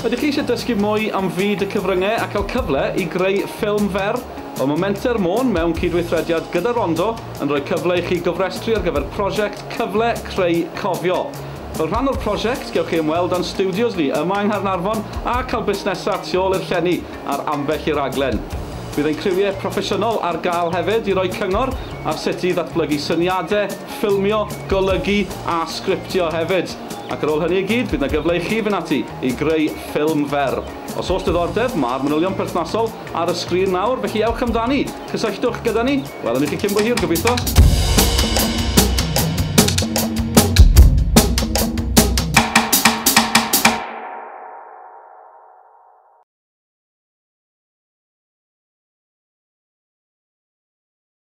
Ydych chi eisiau dysgu mwy am fyd y cyfryngau a cael cyfle i greu ffilm fer? Wel, mae Menter Môn mewn cydweithrediad gyda Rondo yn rhoi cyfle i chi gyfrestru ar gyfer prosiect Cyfle Creu Cofio. Fel rhan o'r prosiect, gewch chi ymweld â'n studios ni yma yng Nghaernarfon a cael busnesau tu ôl i'r llenni ar ambell i raglen. Bydd ein criwiau proffesiynol ar gael hefyd i roi cyngor ar sut i ddatblygu syniadau, ffilmio, golygu a sgriptio hefyd. Ac ar ôl hynny i gyd, bydd yna gyfle i chi fynd ati i greu ffilm fer. Os oes diddordeb, mae'r manylion perthnasol ar y sgrin nawr, felly ewch amdani, cysylltwch gyda ni. Welwn ni chi cyn bo hir, gobeithio.